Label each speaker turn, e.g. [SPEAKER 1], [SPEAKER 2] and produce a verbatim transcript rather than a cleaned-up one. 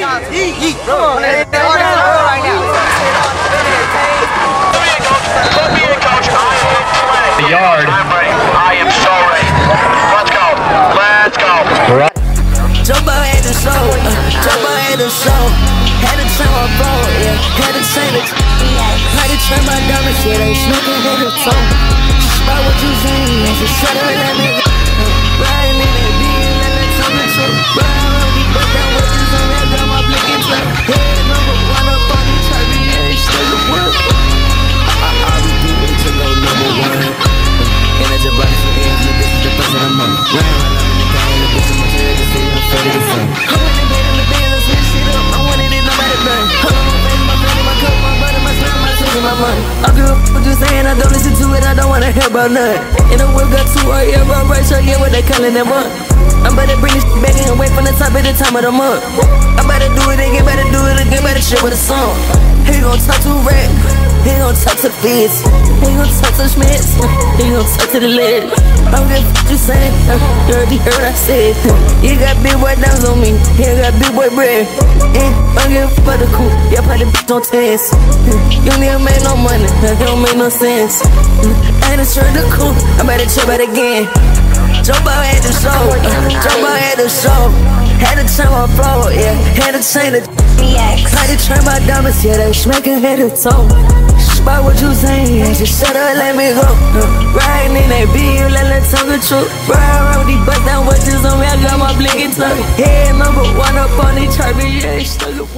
[SPEAKER 1] Come on, man. Right now.
[SPEAKER 2] The yard.
[SPEAKER 3] I'm ready. I am so ready. Let's go. Let's go.
[SPEAKER 2] Right.
[SPEAKER 4] Jump out at the show, uh, jump out at the show. Had to turn my bro, yeah, had to turn it. Had to turn my diamonds, yeah, they smoking, hit the toe. Spot what you saying, just shut up and let me go. Riding in that beat, let me tell the truth. Riding around the bus down with this and that, got my blick and track. Head number one up on the chart, yeah, it's still the work. I'll be doing to go number one. And I just brought it for hands, look, this is the person I'm on. Round, I'm in the car, and the bitch in my head, just say I'm ready to sing. I want it in the band, let's switch shit up. I wanted it no matter what. Hold on, my face, my family, my coat, my brother, my son, my sister, my money. I grew up what you saying, I don't listen to it, I don't wanna hear about nothing. In the world got two or yeah, right, right, so yeah, what they calling them up. I'm about to bring this back in and wait from the top at the time of the month. I'm about to do it again, better do it again, better shit with a song. He gon' talk to rap, he gon' talk to Fizz, he gon' talk to Schmitz, he gon' talk to the lid. I don't give a f*** you saying, you already heard I said. You got big boy downs on me, you got big boy bread. And I don't give a f*** about the cool, yeah, probably bitch on test. You don't even make no money, it don't make no sense. I ain't sure the cool, I better check out again. Jump out at the show, uh, jump out at the show. Had to turn my flow, yeah, had to change the had to turn my diamonds, yeah, they smacking head to toe. Spot what you saying, yeah, just shut up, let me go. uh, Riding in that beat, let me tell the truth. Ride around these bust down watches on me, I got my blick and tuck. Head number one up on the chart, yeah, it's stuck up.